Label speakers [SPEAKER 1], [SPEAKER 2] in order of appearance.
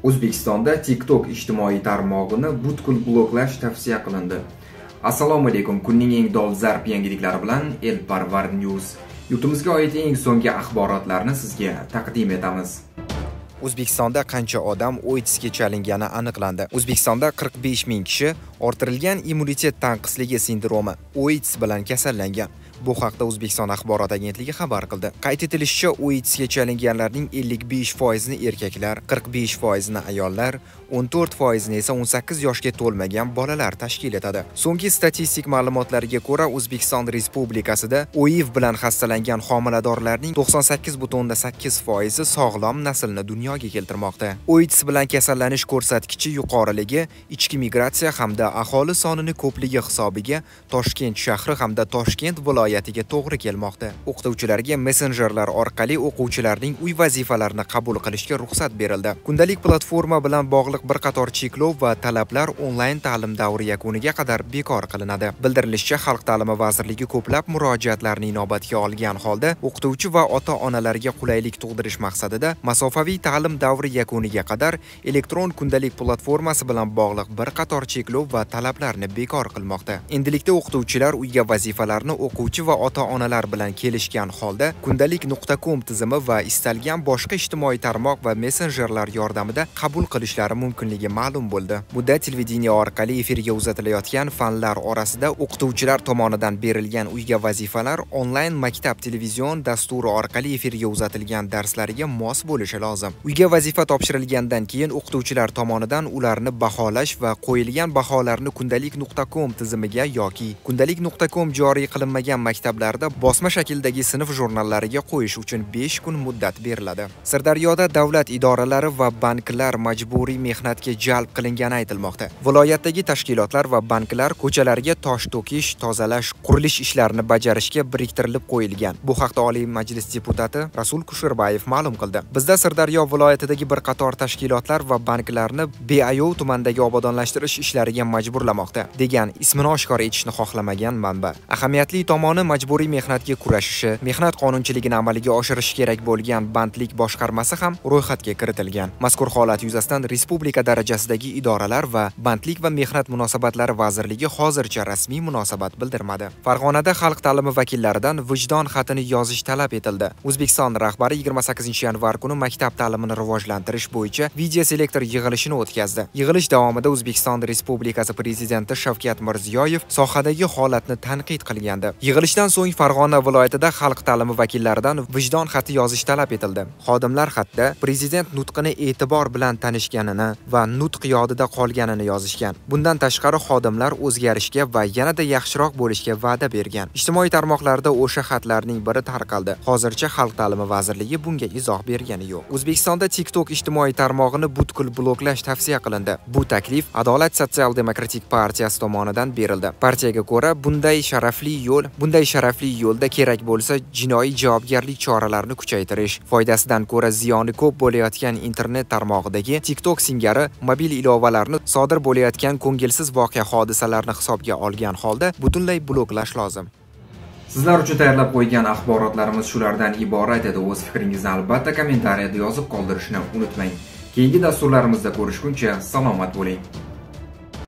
[SPEAKER 1] O'zbekistonda TikTok ijtimoiy tarmog'ini butkul bloklash tavsiya qilindi. Assalomu alaykum. Kunning eng dolzarb yangiliklari bilan Elparvar News. Yurtimizga oid eng so'nggi axborotlarni sizga taqdim etamiz. O'zbekistonda qancha odam OIDSga chalingani aniqlandi. O'zbekistonda 45 ming kishi orttirilgan immunitet tanqisligi sindromi OIDS bilan kasallangan. Bu haqda O'zbekiston axborot agentligi xabar qildi. Qayd etilishicha, OIDSga chalinganlarning 55% ni erkaklar, 45% ni ayollar, 14% ni esa 18 yoshga to'lmagan bolalar tashkil etadi. So'nggi statistik ma'lumotlarga ko'ra, O'zbekiston Respublikasida OIV bilan xastalangan homiladorlarning 98.8% sog'lom naslni dunyoga keltirmoqda. OIDS bilan kasallanish ko'rsatkichi yuqoriligi ichki migratsiya hamda aholi sonining ko'pligi hisobiga Toshkent shahri hamda Toshkent viloyatiga to'g'ri kelmoqda. O'qituvchilarga messenjerlar orqali o'quvchilarning uy vazifalarini qabul qilishga ruxsat berildi. Kundalik platforma bilan bog'liq bir qator cheklov va talablar onlayn ta'lim davri yakuniga qadar bekor qilinadi. Bildirilishicha, Xalq ta'limi vazirligi ko'plab murojaatlarni inobatga olgan holda o'qituvchi va ota-onalarga qulaylik tug'dirish maqsadida masofaviy ta'lim davri yakuniga qadar elektron kundalik platformasi bilan bog'liq bir qator cheklov va talablarni bekor qilmoqda. Endilikda o'qituvchilar uyga vazifalarni o'quvchi va ota-onalar bilan kelishgan holda kundalik.com tizimi va istalgan boshqa ijtimoiy tarmoq va messenjerlar yordamida qabul qilishlari mumkinligi ma'lum bo'ldi. Muddat televideniya orqali efirga uzatilayotgan fanlar orasida o'qituvchilar tomonidan berilgan uyga vazifalar onlayn maktab televizion dasturi orqali efirga uzatilgan darslariga mos bo'lishi lozim. Uyga vazifa topshirilgandan keyin o'qituvchilar tomonidan ularni baholash va qo'yilgan baholarni kundalik.com tizimiga yoki kundalik.com joriy qilinmagan maktablarda bosma shakldagi sinf jurnallariga qo'yish uchun 5 kun muddat beriladi. Sirdaryoda davlat idoralari va banklar majburiy mehnatga jalb qilingani aytilmoqda. Viloyatdagi tashkilotlar va banklar ko'chalarga tosh to'kish, tozalash, qurilish ishlarini bajarishga biriktirilib qo'yilgan. Bu haqda Oliy Majlis deputati Rasul Kusherbayev ma'lum qildi. Bizda Sirdaryo viloyatidagi bir qator tashkilotlar va banklarni beayov tumandagi obodonlashtirish ishlariga majburlamoqda, degan ismini oshkor etishni xohlamagan manba. Ahamiyatli tomoni majburiy mehnatga kurashishi, mehnat qonunchiligini amalga oshirish kerak bo'lgan bandlik boshqarmasi ham ro'yxatga kiritilgan. Mazkur holat yuzasidan respublika darajasidagi idoralar va bandlik va mehnat munosabatlari vazirligi hozircha rasmiy munosabat bildirmadi. Farg'onada xalq ta'limi vakillaridan vijdon xatini yozish talab etildi. O'zbekiston rahbari 28-yanvar kuni maktab ta'limini rivojlantirish bo'yicha video selektor yig'ilishini o'tkazdi. Yig'ilish davomida O'zbekiston Respublikasi prezidenti Shavkat Mirziyoyev sohadagi holatni tanqid qilgandi. Yig'ilishdan so'ng Farg'ona viloyatida xalq ta'limi vakillaridan vijdon xati yozish talab etildi. Xodimlar xatda prezident nutqini e'tibor bilan tanishganini va nutq yodida qolganini yozishgan. Bundan tashqari xodimlar o'zgarishga va yanada yaxshiroq bo'lishga va'da bergan. Ijtimoiy tarmoqlarda o'sha xatlarning biri tarqaldi. Hozircha Xalq ta'limi vazirligi bunga izoh bergani yo'q. O'zbekistonda TikTok ijtimoiy tarmog'ini butkul bloklash tavsiya qilindi. Bu taklif Adolat sotsial-demokratik partiyasi tomonidan berildi. Partiyaga ko'ra, bunday sharafli yo'lda kerak bo'lsa jinoiy javobgarlik choralarini kuchaytirish, foydasidan ko'ra ziyoni ko'p bo'layotgan internet tarmog'idagi TikTok singari mobil ilovalarni sodir bo'layotgan ko'ngilsiz voqea hodisalarni hisobga olgan holda butunlay bloklash lozim. Sizlar uchun tayyorlab qo'ygan axborotlarimiz shulardan iborat edi. O'z fikringizni albatta kommentariyada yozib qoldirishni unutmang. Keyingi dasturlarimizda ko'rishguncha salomat bo'ling.